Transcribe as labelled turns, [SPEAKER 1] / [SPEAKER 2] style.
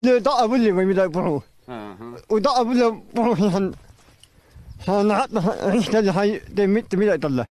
[SPEAKER 1] ضاء بلي ما يبدا بروح وضاء بلي بروح هن حتى ريحة اللي هاي تميت يطلع